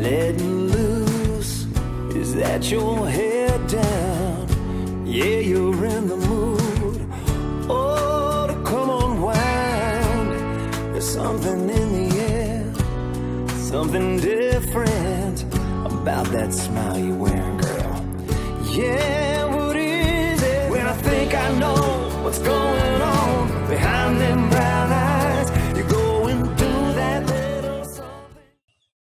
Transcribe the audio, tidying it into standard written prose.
letting loose. Is that your head down? Yeah, you're in the mood. Oh, to come unwind. There's something in the air, something different about that smile you're wearing, girl. Yeah, what is it? When I think I know what's going on,